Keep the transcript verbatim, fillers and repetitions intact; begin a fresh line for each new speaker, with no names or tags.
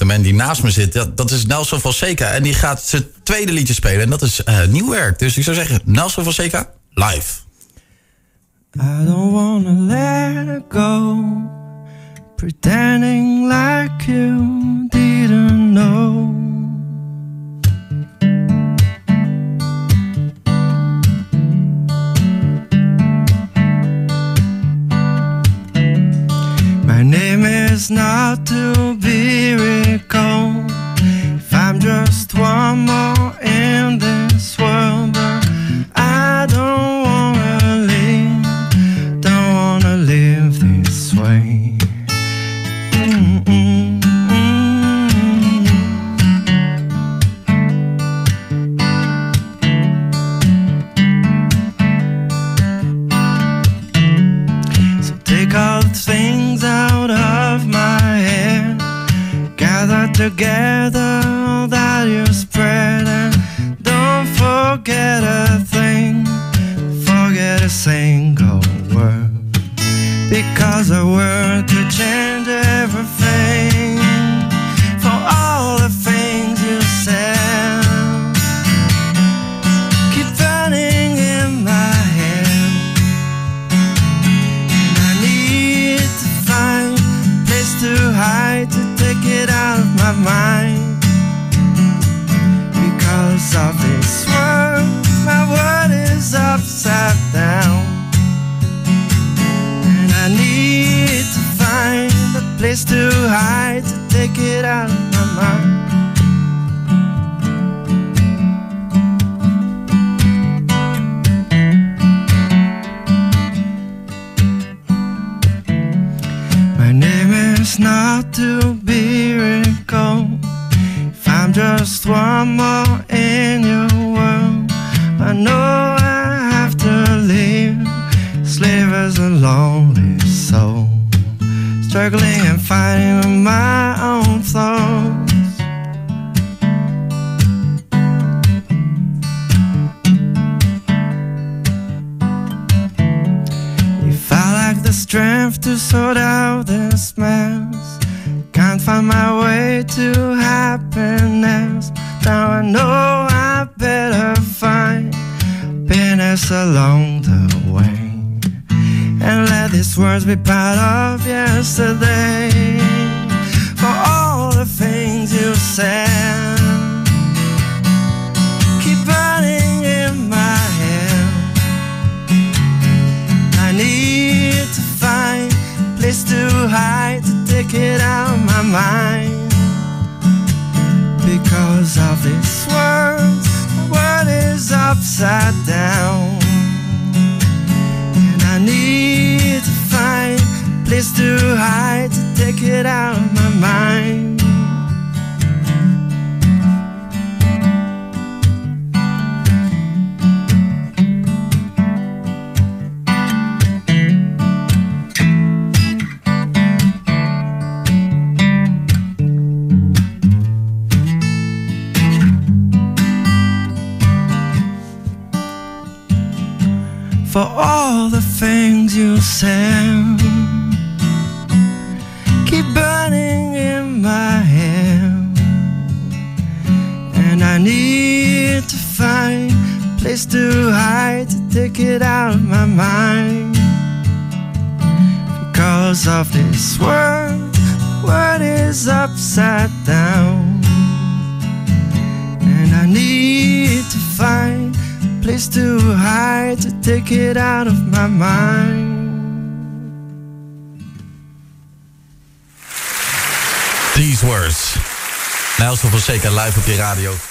man die naast me zit, dat, dat is Nelson Fonseca. En die gaat zijn tweede liedje spelen. En dat is uh, nieuw werk. Dus ik zou zeggen, Nelson Fonseca, live.
I don't wanna let it go, pretending like you didn't know. My name is not to be recalled, if I'm just one more in this world, but I don't wanna live, don't wanna live this way. Mm-mm-mm. So take all the things out of my head, gather together all that you spread, and don't forget a thing, forget a single word, because a word could change everything. For all the things you said keep running in my head, and I need to find a place to hide, to take it out of my mind. Because of this world, my world is upside down, and I need to find a place to hide, to take it out of my mind. My name is not to be recalled, if I'm just one more in your world. I know I have to leave, slave as a lonely soul, struggling and fighting with my own thoughts. If I lack the strength to sort out this mess, can't find my way to happiness, now I know I better find happiness along the way, and let these words be part of yesterday. For all the things you said keep running in my head, I need to find a place to hide, to take it out of my mind. Because of this world, the world is upside down, and I need to find a place to hide, to take it out of my mind. For all the things you said keep burning in my head, and I need to find a place to hide, to take it out of my mind. Because of this world, the world is upside down, and I need to find a place to hide, to take it out of my mind.
These words. Nelson Fonseca live op je radio.